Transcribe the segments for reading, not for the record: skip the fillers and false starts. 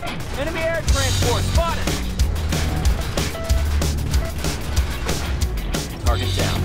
Enemy air transport spotted! Target down.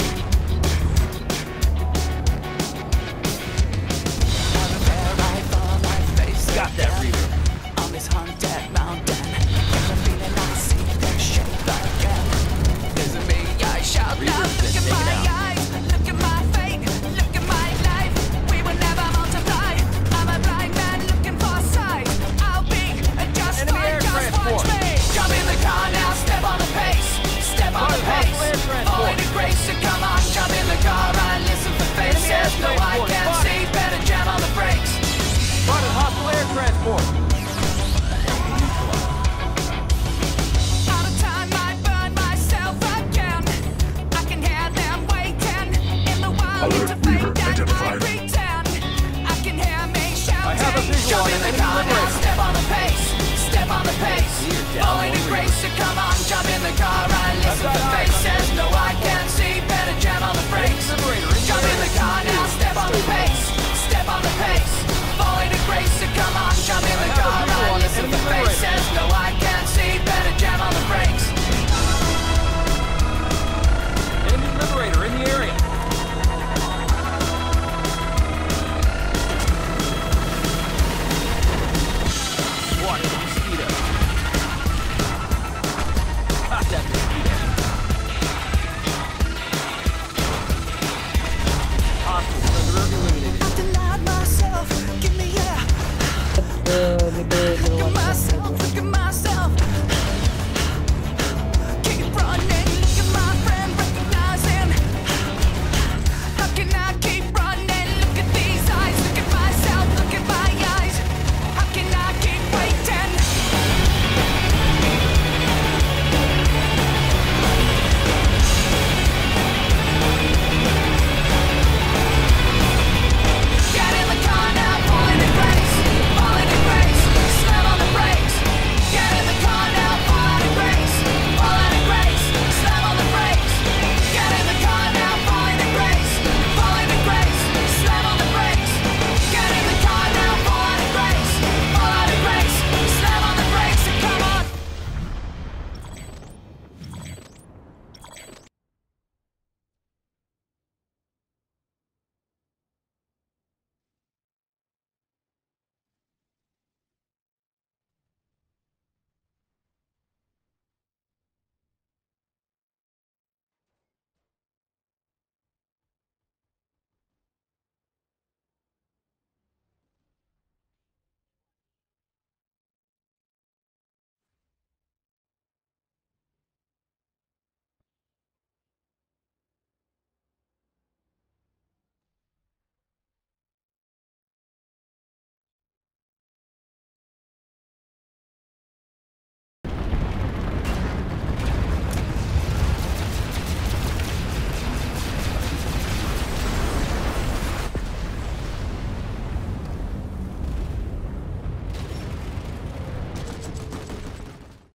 Got that, Reaver. On this haunted mountain, got a feeling I see them shake again. There's a me, I shout now. Look at my eyes, look at my fate, look at my life. We will never multiply. I'm a blind man looking for sight. I'll be just fine, just watch me. Jump in the car now, step on the pace, step on the pace. Falling to grace, so come on, jump in the car and listen for faces. No, I can't see, better jam on the brakes. Spotted hostile air transport. All the time I burn myself again. I can hear them waiting in the wild. Alert, Reaver identified. I can hear me shouting. I have a visual on Jump in the enemy car now, liberator. step on the pace, step on the pace. You're down, Falling to Reaver. grace, so come on, jump in the car and listen I've for got